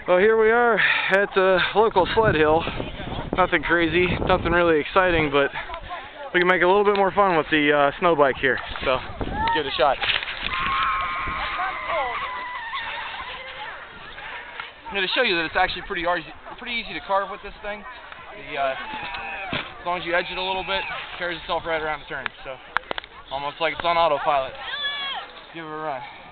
Well, here we are at the local sled hill. Nothing crazy, nothing really exciting, but we can make it a little bit more fun with the snow bike here. So, give it a shot. I'm going to show you that it's actually pretty easy to carve with this thing. As long as you edge it a little bit, it carries itself right around the turn. So, almost like it's on autopilot. Give it a run.